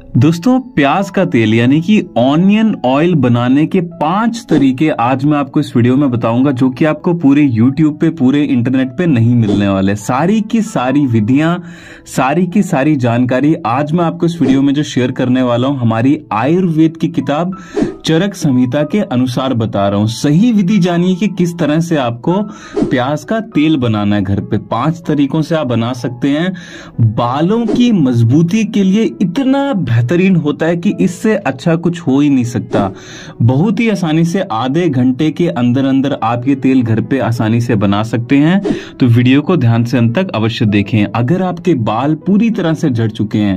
दोस्तों, प्याज का तेल यानी कि ऑनियन ऑयल बनाने के 5 तरीके आज मैं आपको इस वीडियो में बताऊंगा, जो कि आपको पूरे YouTube पे, पूरे इंटरनेट पे नहीं मिलने वाले। सारी की सारी विधियां, सारी की सारी जानकारी आज मैं आपको इस वीडियो में जो शेयर करने वाला हूं, हमारी आयुर्वेद की किताब चरक संहिता के अनुसार बता रहा हूं। सही विधि जानिए कि किस तरह से आपको प्याज का तेल बनाना है घर पे। 5 तरीकों से आप बना सकते हैं। बालों की मजबूती के लिए इतना बेहतरीन होता है कि इससे अच्छा कुछ हो ही नहीं सकता। बहुत ही आसानी से आधे घंटे के अंदर अंदर आप ये तेल घर पे आसानी से बना सकते हैं। तो वीडियो को ध्यान से अंत तक अवश्य देखें। अगर आपके बाल पूरी तरह से झड़ चुके हैं,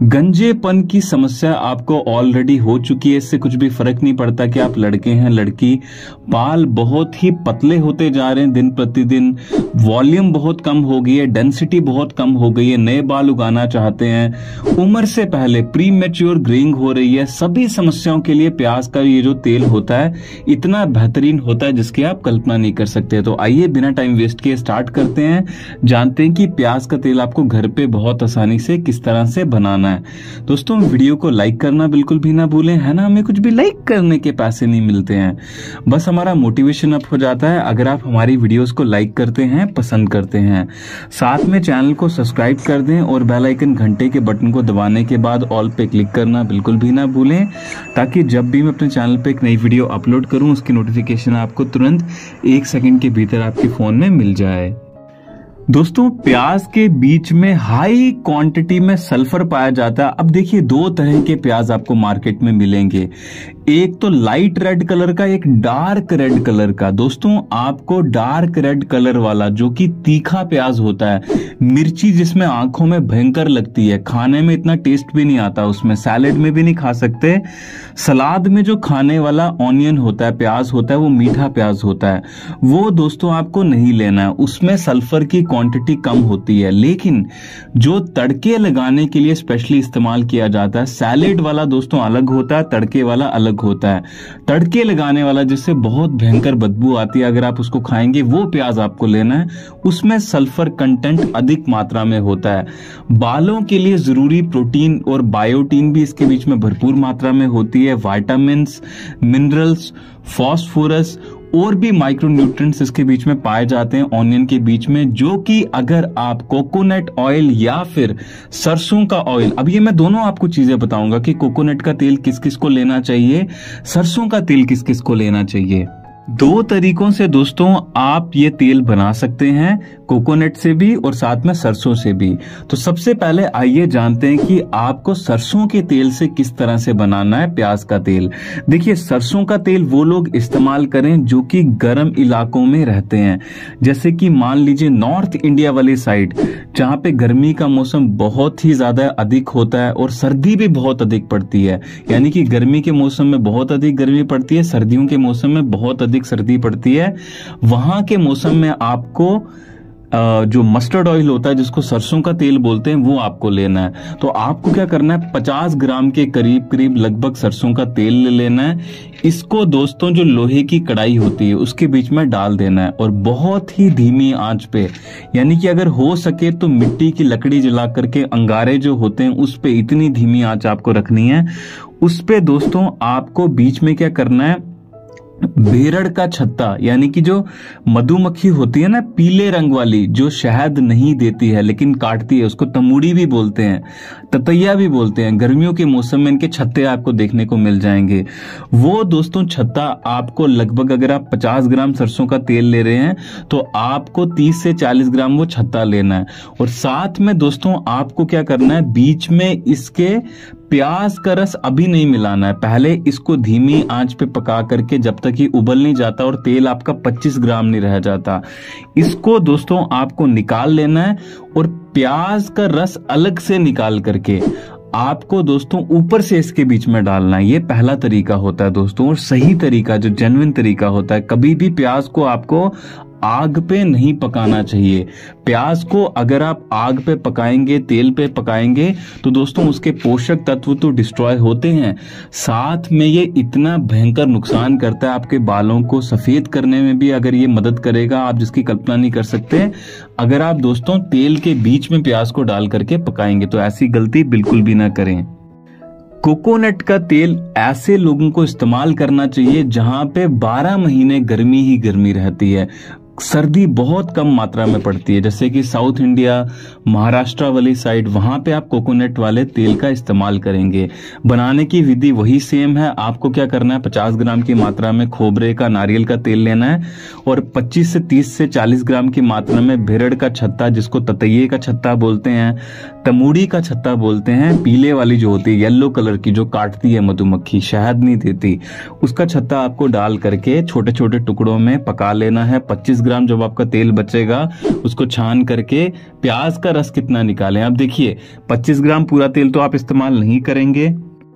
गंजेपन की समस्या आपको ऑलरेडी हो चुकी है, इससे कुछ भी फर्क नहीं पड़ता कि आप लड़के हैं लड़की, बाल बहुत ही पतले होते जा रहे हैं दिन प्रतिदिन, वॉल्यूम बहुत कम हो गई है, डेंसिटी बहुत कम हो गई है, नए बाल उगाना चाहते हैं, उम्र से पहले प्री मैच्योर ग्रेइंग हो रही है, सभी समस्याओं के लिए प्याज का ये जो तेल होता है इतना बेहतरीन होता है जिसकी आप कल्पना नहीं कर सकते। तो आइए बिना टाइम वेस्ट किए स्टार्ट करते हैं, जानते हैं कि प्याज का तेल आपको घर पे बहुत आसानी से किस तरह से बनाना है। दोस्तों, वीडियो को लाइक करना बिल्कुल भी ना भूलें, है ना। हमें कुछ भी लाइक करने के पैसे नहीं मिलते हैं, बस हमारा मोटिवेशन अप हो जाता है अगर आप हमारी वीडियोस को लाइक करते हैं, पसंद करते हैं। साथ में चैनल को सब्सक्राइब कर दें और बेल आइकन घंटे के बटन को दबाने के बाद ऑल पे क्लिक करना बिल्कुल भी ना भूलें, ताकि जब भी मैं अपने चैनल पे एक नई वीडियो अपलोड करूं उसकी नोटिफिकेशन आपको तुरंत 1 सेकंड के भीतर आपके फोन में मिल जाए। दोस्तों, प्याज के बीच में हाई क्वांटिटी में सल्फर पाया जाता है। अब देखिए, 2 तरह के प्याज आपको मार्केट में मिलेंगे, एक तो लाइट रेड कलर का, एक डार्क रेड कलर का। दोस्तों, आपको डार्क रेड कलर वाला जो कि तीखा प्याज होता है, मिर्ची जिसमें आंखों में भयंकर लगती है, खाने में इतना टेस्ट भी नहीं आता, उसमें सैलेड में भी नहीं खा सकते। सलाद में जो खाने वाला ऑनियन होता है, प्याज होता है, वो मीठा प्याज होता है, वो दोस्तों आपको नहीं लेना है, उसमें सल्फर की क्वांटिटी कम होती है। लेकिन जो तड़के लगाने के लिए स्पेशली इस्तेमाल किया जाता है, सैलेड वाला दोस्तों अलग होता है, तड़के वाला अलग होता है। तड़के लगाने वाला जिससे बहुत भयंकर बदबू आती है, अगर आप उसको खाएंगे, वो प्याज आपको लेना है, उसमें सल्फर कंटेंट अधिक मात्रा में होता है। बालों के लिए जरूरी प्रोटीन और बायोटीन भी इसके बीच में भरपूर मात्रा में होती है। विटामिन्स, मिनरल्स, फास्फोरस और भी माइक्रोन्यूट्रिएंट्स इसके बीच में पाए जाते हैं ऑनियन के बीच में, जो कि अगर आप कोकोनट ऑयल या फिर सरसों का ऑयल, अब ये मैं दोनों आपको चीजें बताऊंगा कि कोकोनट का तेल किस किस को लेना चाहिए, सरसों का तेल किस किस को लेना चाहिए। 2 तरीकों से दोस्तों आप ये तेल बना सकते हैं, कोकोनट से भी और साथ में सरसों से भी। तो सबसे पहले आइए जानते हैं कि आपको सरसों के तेल से किस तरह से बनाना है प्याज का तेल। देखिए, सरसों का तेल वो लोग इस्तेमाल करें जो कि गर्म इलाकों में रहते हैं, जैसे कि मान लीजिए नॉर्थ इंडिया वाली साइड, जहां पे गर्मी का मौसम बहुत ही ज्यादा अधिक होता है और सर्दी भी बहुत अधिक पड़ती है। यानी कि गर्मी के मौसम में बहुत अधिक गर्मी पड़ती है, सर्दियों के मौसम में बहुत अधिक सर्दी पड़ती है। वहां के मौसम में आपको जो मस्टर्ड ऑयल होता है, जिसको सरसों का तेल बोलते हैं, वो आपको लेना है। तो आपको क्या करना है, 50 ग्राम के करीब करीब लगभग सरसों का तेल ले लेना है। इसको दोस्तों जो लोहे की कढ़ाई होती है उसके बीच में डाल देना है और बहुत ही धीमी आंच पे, यानी कि अगर हो सके तो मिट्टी की लकड़ी जला करके, अंगारे जो होते हैं उस पे इतनी धीमी आंच आपको रखनी है। उस पे दोस्तों आपको बीच में क्या करना है, बेरड़ का छत्ता, यानी कि जो मधुमक्खी होती है ना, पीले रंग वाली, जो शहद नहीं देती है लेकिन काटती है, उसको तमूड़ी भी बोलते हैं, ततैया भी बोलते हैं। गर्मियों के मौसम में इनके छत्ते आपको देखने को मिल जाएंगे। वो दोस्तों छत्ता आपको लगभग, अगर आप 50 ग्राम सरसों का तेल ले रहे हैं तो आपको 30 से 40 ग्राम वो छत्ता लेना है। और साथ में दोस्तों आपको क्या करना है, बीच में इसके प्याज का रस अभी नहीं मिलाना है, पहले इसको धीमी आंच पे पका करके जब तक ये उबल नहीं जाता और तेल आपका 25 ग्राम नहीं रह जाता, इसको दोस्तों आपको निकाल लेना है। और प्याज का रस अलग से निकाल करके आपको दोस्तों ऊपर से इसके बीच में डालना है। ये पहला तरीका होता है दोस्तों, और सही तरीका, जो जेन्युइन तरीका होता है। कभी भी प्याज को आपको आग पे नहीं पकाना चाहिए। प्याज को अगर आप आग पे पकाएंगे, तेल पे पकाएंगे, तो दोस्तों उसके पोषक तत्व तो डिस्ट्रॉय होते हैं, साथ में ये इतना भयंकर नुकसान करता है आपके बालों को सफेद करने में भी अगर ये मदद करेगा, आप जिसकी कल्पना नहीं कर सकते, अगर आप दोस्तों तेल के बीच में प्याज को डाल करके पकाएंगे। तो ऐसी गलती बिल्कुल भी ना करें। कोकोनट का तेल ऐसे लोगों को इस्तेमाल करना चाहिए जहां पे 12 महीने गर्मी ही गर्मी रहती है, सर्दी बहुत कम मात्रा में पड़ती है। जैसे कि साउथ इंडिया, महाराष्ट्र वाली साइड, वहां पे आप कोकोनट वाले तेल का इस्तेमाल करेंगे। बनाने की विधि वही सेम है। आपको क्या करना है, 50 ग्राम की मात्रा में खोबरे का, नारियल का तेल लेना है और 25 से 30 से 40 ग्राम की मात्रा में भेड़ड़ का छत्ता, जिसको ततैये का छत्ता बोलते हैं, तमूड़ी का छत्ता बोलते हैं, पीले वाली जो होती है येलो कलर की, जो काटती है मधुमक्खी, शहद नहीं देती, उसका छत्ता आपको डाल करके छोटे छोटे टुकड़ों में पका लेना है। 25 ग्राम जब आपका तेल बचेगा उसको छान करके प्याज का रस कितना निकालें। अब देखिए 25 ग्राम पूरा तेल तो आप इस्तेमाल नहीं करेंगे,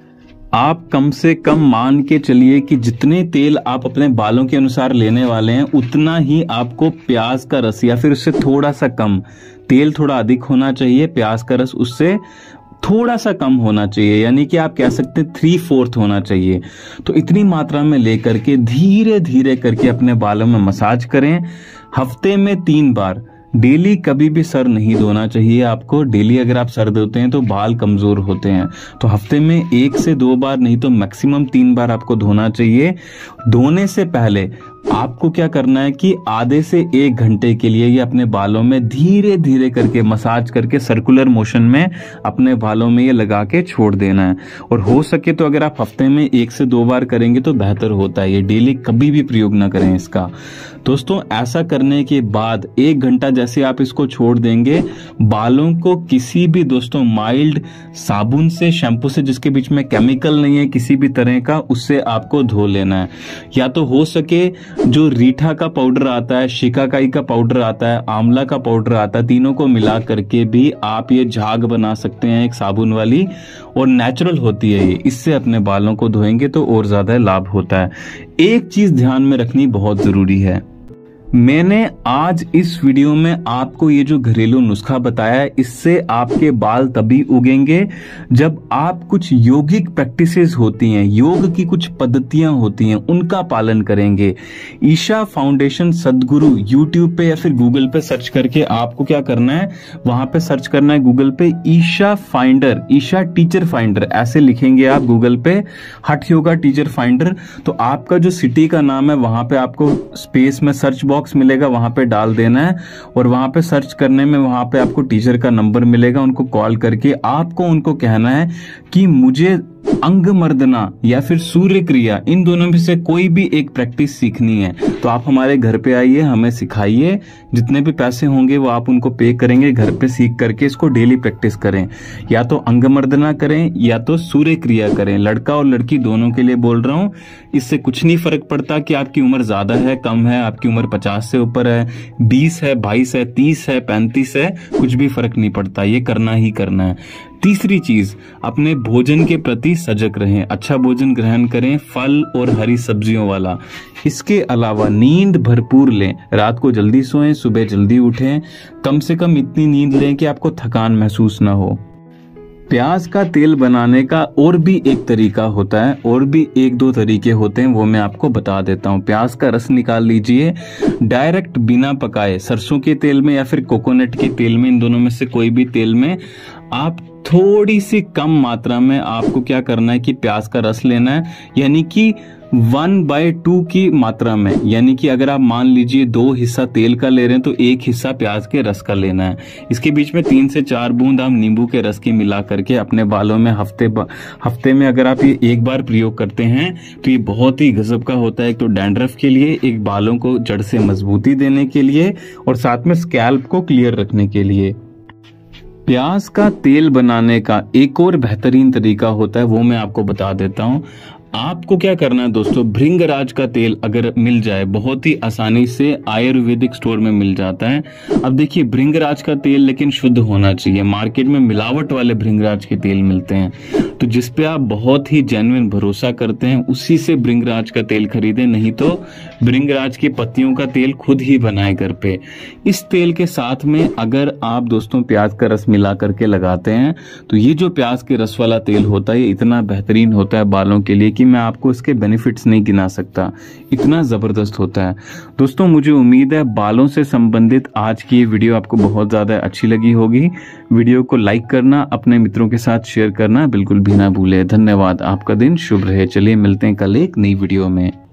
आप कम से कम मान के चलिए कि जितने तेल आप अपने बालों के अनुसार लेने वाले हैं उतना ही आपको प्याज का रस, या फिर उससे थोड़ा सा कम, तेल थोड़ा अधिक होना चाहिए, प्याज का रस उससे थोड़ा सा कम होना चाहिए, यानी कि आप कह सकते हैं 3/4 होना चाहिए। तो इतनी मात्रा में लेकर के धीरे धीरे करके अपने बालों में मसाज करें। हफ्ते में 3 बार। डेली कभी भी सर नहीं धोना चाहिए आपको। डेली अगर आप सर धोते हैं तो बाल कमजोर होते हैं। तो हफ्ते में 1 से 2 बार, नहीं तो मैक्सिमम 3 बार आपको धोना चाहिए। धोने से पहले आपको क्या करना है कि आधे से 1 घंटे के लिए ये अपने बालों में धीरे धीरे करके मसाज करके सर्कुलर मोशन में अपने बालों में ये लगा के छोड़ देना है। और हो सके तो अगर आप हफ्ते में 1 से 2 बार करेंगे तो बेहतर होता है। ये डेली कभी भी प्रयोग ना करें इसका। दोस्तों ऐसा करने के बाद 1 घंटा जैसे आप इसको छोड़ देंगे, बालों को किसी भी दोस्तों माइल्ड साबुन से, शैम्पू से जिसके बीच में केमिकल नहीं है किसी भी तरह का, उससे आपको धो लेना है। या तो हो सके जो रीठा का पाउडर आता है, शिकाकाई का पाउडर आता है, आंवला का पाउडर आता है, तीनों को मिला करके भी आप ये झाग बना सकते हैं एक साबुन वाली, और नेचुरल होती है ये। इससे अपने बालों को धोएंगे तो और ज्यादा लाभ होता है। एक चीज ध्यान में रखनी बहुत जरूरी है, मैंने आज इस वीडियो में आपको ये जो घरेलू नुस्खा बताया है, इससे आपके बाल तभी उगेंगे जब आप कुछ योगिक प्रैक्टिसेस होती हैं, योग की कुछ पद्धतियां होती हैं, उनका पालन करेंगे। ईशा फाउंडेशन सदगुरु यूट्यूब पे या फिर गूगल पे सर्च करके आपको क्या करना है, वहां पे सर्च करना है गूगल पे Isha finder, Isha teacher finder, ऐसे लिखेंगे आप गूगल पे हठ योगा टीचर फाइंडर, तो आपका जो सिटी का नाम है वहां पे आपको स्पेस में सर्च बॉक्स मिलेगा, वहां पे डाल देना है और वहां पे सर्च करने में वहां पे आपको टीचर का नंबर मिलेगा। उनको कॉल करके आपको उनको कहना है कि मुझे अंग मर्दना या फिर सूर्य क्रिया, इन दोनों में से कोई भी एक प्रैक्टिस सीखनी है। तो आप हमारे घर पे आइए, हमें सिखाइए, जितने भी पैसे होंगे वो आप उनको पे करेंगे। घर पे सीख करके इसको डेली प्रैक्टिस करें, या तो अंग मर्दना करें या तो सूर्य क्रिया करें। लड़का और लड़की दोनों के लिए बोल रहा हूं। इससे कुछ नहीं फर्क पड़ता कि आपकी उम्र ज्यादा है कम है, आपकी उम्र 50 से ऊपर है, 20 है, 22 है, 30 है, 35 है, कुछ भी फर्क नहीं पड़ता, ये करना ही करना है। तीसरी चीज, अपने भोजन के प्रति सजग रहें, अच्छा भोजन ग्रहण करें, फल और हरी सब्जियों वाला। इसके अलावा नींद भरपूर लें, रात को जल्दी सोएं, सुबह जल्दी उठें, कम से कम इतनी नींद लें कि आपको थकान महसूस ना हो। प्याज का तेल बनाने का और भी एक तरीका होता है, और भी 1-2 तरीके होते हैं, वो मैं आपको बता देता हूँ। प्याज का रस निकाल लीजिए, डायरेक्ट बिना पकाए सरसों के तेल में या फिर कोकोनट के तेल में, इन दोनों में से कोई भी तेल में आप थोड़ी सी कम मात्रा में आपको क्या करना है कि प्याज का रस लेना है, यानी कि 1/2 की मात्रा में। यानी कि अगर आप मान लीजिए 2 हिस्सा तेल का ले रहे हैं तो 1 हिस्सा प्याज के रस का लेना है। इसके बीच में 3 से 4 बूंद आप नींबू के रस की मिला करके अपने बालों में हफ्ते में अगर आप ये 1 बार प्रयोग करते हैं तो ये बहुत ही गजब का होता है। एक तो डैंड्रफ के लिए, एक बालों को जड़ से मजबूती देने के लिए, और साथ में स्कैल्प को क्लियर रखने के लिए। प्याज का तेल बनाने का एक और बेहतरीन तरीका होता है, वो मैं आपको बता देता हूं। आपको क्या करना है दोस्तों, भृंगराज का तेल अगर मिल जाए, बहुत ही आसानी से आयुर्वेदिक स्टोर में मिल जाता है। अब देखिए भृंगराज का तेल लेकिन शुद्ध होना चाहिए, मार्केट में मिलावट वाले भृंगराज के तेल मिलते हैं, तो जिसपे आप बहुत ही जेन्युइन भरोसा करते हैं उसी से भृंगराज का तेल खरीदें, नहीं तो भृंगराज की पत्तियों का तेल खुद ही बनाए घर पे। इस तेल के साथ में अगर आप दोस्तों प्याज का रस मिला करके लगाते हैं तो ये जो प्याज के रस वाला तेल होता है ये इतना बेहतरीन होता है बालों के लिए कि मैं आपको इसके बेनिफिट्स नहीं गिना सकता, इतना जबरदस्त होता है। दोस्तों मुझे उम्मीद है बालों से संबंधित आज की ये वीडियो आपको बहुत ज्यादा अच्छी लगी होगी। वीडियो को लाइक करना, अपने मित्रों के साथ शेयर करना बिल्कुल भी ना भूले। धन्यवाद, आपका दिन शुभ रहे। चलिए मिलते हैं कल एक नई वीडियो में।